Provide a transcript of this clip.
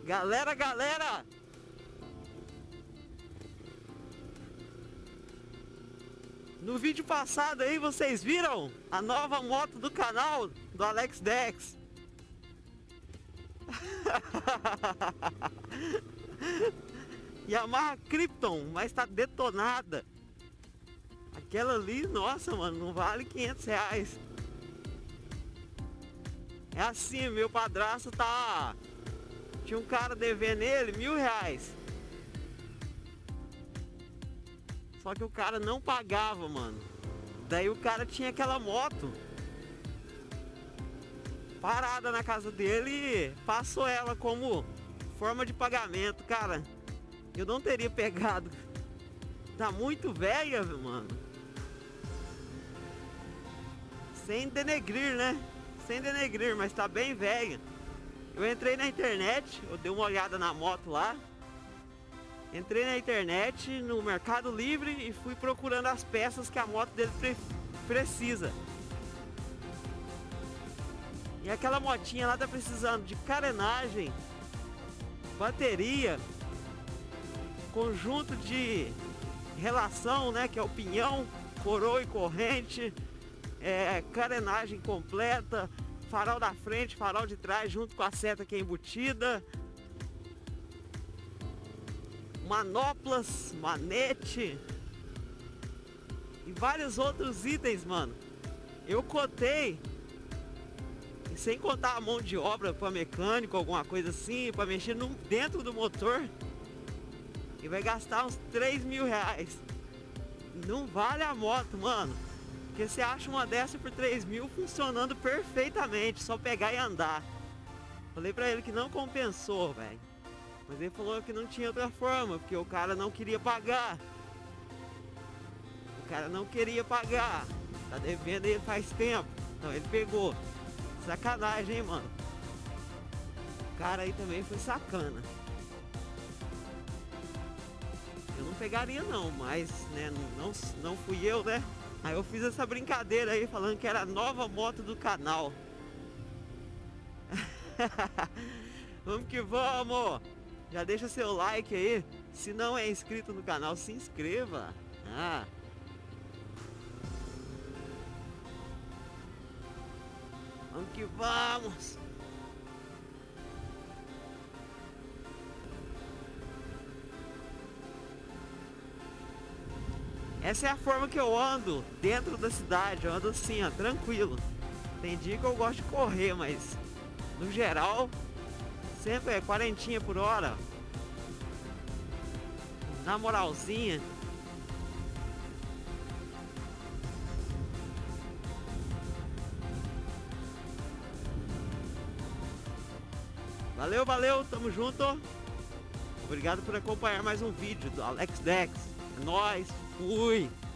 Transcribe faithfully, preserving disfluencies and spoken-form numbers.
Galera, galera! No vídeo passado aí vocês viram a nova moto do canal do Alex Dex. Yamaha Krypton, mas tá detonada. Aquela ali, nossa mano, não vale quinhentos reais. É assim, meu padrasto tá... Tinha um cara devendo ele mil reais. Só que o cara não pagava, mano. Daí o cara tinha aquela moto parada na casa dele e passou ela como forma de pagamento. Cara, eu não teria pegado. Tá muito velha, mano. Sem denegrir, né? Sem denegrir, mas tá bem velha. Eu entrei na internet, eu dei uma olhada na moto lá. Entrei na internet, no Mercado Livre e fui procurando as peças que a moto dele pre precisa. E aquela motinha lá tá precisando de carenagem, bateria, conjunto de relação, né, que é o pinhão, coroa e corrente, é, carenagem completa, farol da frente, farol de trás junto com a seta que é embutida, manoplas, manete e vários outros itens, mano. Eu cotei, sem contar a mão de obra para mecânico, alguma coisa assim, para mexer no, dentro do motor, e vai gastar uns três mil reais. Não vale a moto, mano, porque você acha uma dessa por três mil funcionando perfeitamente, só pegar e andar. Falei pra ele que não compensou, velho. Mas ele falou que não tinha outra forma, porque o cara não queria pagar. O cara não queria pagar. Tá devendo ele faz tempo. Então ele pegou. Sacanagem, hein, mano. O cara aí também foi sacana. Eu não pegaria não, mas né, não, não fui eu, né? Aí eu fiz essa brincadeira aí, falando que era a nova moto do canal. Vamos que vamos! Já deixa seu like aí. Se não é inscrito no canal, se inscreva. Ah. Vamos que vamos. Essa é a forma que eu ando dentro da cidade. Eu ando assim, ó, tranquilo. Tem dia que eu gosto de correr, mas no geral sempre é quarentinha por hora. Na moralzinha. Valeu, valeu, tamo junto. Obrigado por acompanhar mais um vídeo do Alex Dex. É nóis, fui.